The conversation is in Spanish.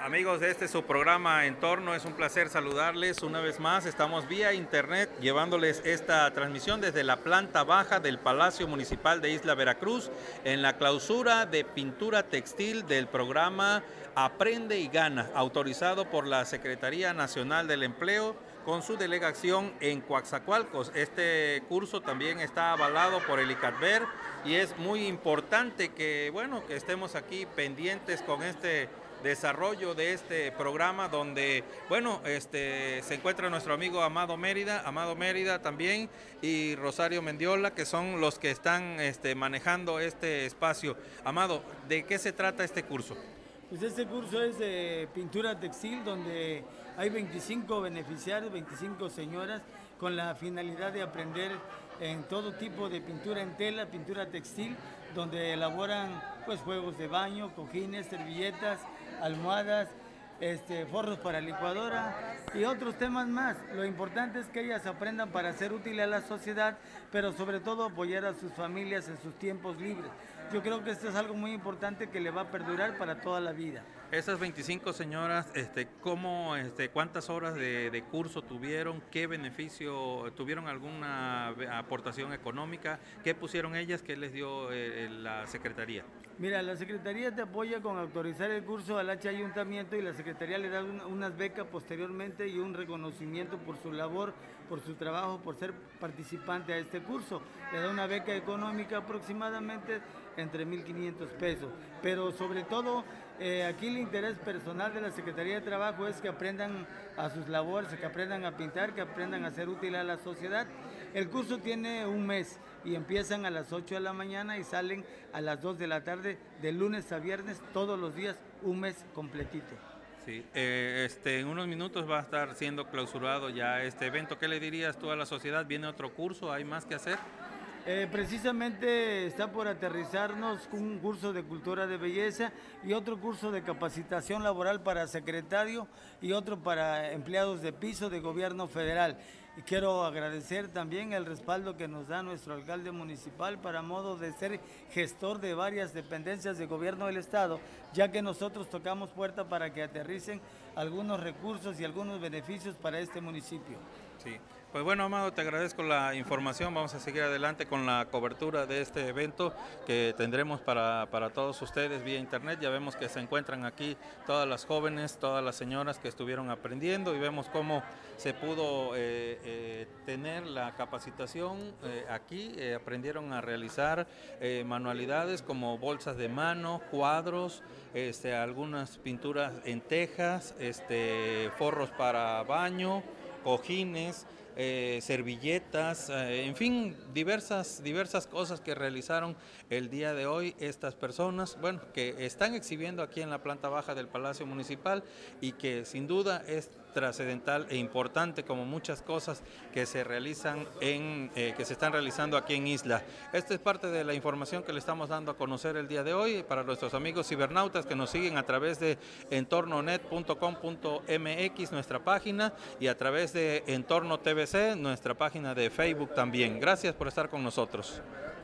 Amigos de este su programa Entorno, es un placer saludarles una vez más. Estamos vía internet llevándoles esta transmisión desde la planta baja del Palacio Municipal de Isla Veracruz en la clausura de pintura textil del programa Aprende y Gana, autorizado por la Secretaría Nacional del Empleo con su delegación en Coatzacoalcos. Este curso también está avalado por el ICATBER y es muy importante que, bueno, que estemos aquí pendientes con este desarrollo de este programa donde, bueno, se encuentra nuestro amigo Amado Mérida también, y Rosario Mendiola, que son los que están manejando este espacio. Amado, ¿de qué se trata este curso? Pues este curso es de pintura textil, donde hay 25 beneficiarios, 25 señoras, con la finalidad de aprender en todo tipo de pintura en tela, pintura textil, donde elaboran pues juegos de baño, cojines, servilletas, almohadas, forros para licuadora y otros temas más. Lo importante es que ellas aprendan para ser útiles a la sociedad, pero sobre todo apoyar a sus familias en sus tiempos libres. Yo creo que esto es algo muy importante que le va a perdurar para toda la vida. Esas 25 señoras, ¿cuántas horas de curso tuvieron? ¿Qué beneficio tuvieron? ¿Alguna aportación económica? ¿Qué pusieron ellas? ¿Qué les dio la Secretaría? Mira, la Secretaría te apoya con autorizar el curso al H Ayuntamiento, y la Secretaría le da unas becas posteriormente y un reconocimiento por su labor, por su trabajo, por ser participante a este curso. Le da una beca económica aproximadamente entre 1,500 pesos. Pero sobre todo, aquí el interés personal de la Secretaría de Trabajo es que aprendan a sus labores, que aprendan a pintar, que aprendan a ser útiles a la sociedad. El curso tiene un mes y empiezan a las 8 de la mañana y salen a las 2 de la tarde, de lunes a viernes, todos los días, un mes completito. Sí, en unos minutos va a estar siendo clausurado ya este evento. ¿Qué le dirías tú a la sociedad? ¿Viene otro curso? ¿Hay más que hacer? Precisamente está por aterrizarnos un curso de cultura de belleza y otro curso de capacitación laboral para secretario y otro para empleados de piso de gobierno federal. Y quiero agradecer también el respaldo que nos da nuestro alcalde municipal para modo de ser gestor de varias dependencias de gobierno del estado, ya que nosotros tocamos puerta para que aterricen algunos recursos y algunos beneficios para este municipio. Sí, pues bueno, Amado, te agradezco la información. Vamos a seguir adelante con la cobertura de este evento que tendremos para todos ustedes vía internet. Ya vemos que se encuentran aquí todas las jóvenes, todas las señoras que estuvieron aprendiendo, y vemos cómo se pudo tener la capacitación aquí. Aprendieron a realizar manualidades como bolsas de mano, cuadros, algunas pinturas en tejas, forros para baño, cojines, servilletas, en fin, diversas cosas que realizaron el día de hoy estas personas, bueno, que están exhibiendo aquí en la planta baja del Palacio Municipal, y que sin duda es trascendental e importante, como muchas cosas que se realizan que se están realizando aquí en Isla. Esta es parte de la información que le estamos dando a conocer el día de hoy para nuestros amigos cibernautas que nos siguen a través de entornonet.com.mx, nuestra página, y a través de Entorno TVC, nuestra página de Facebook también. Gracias por estar con nosotros.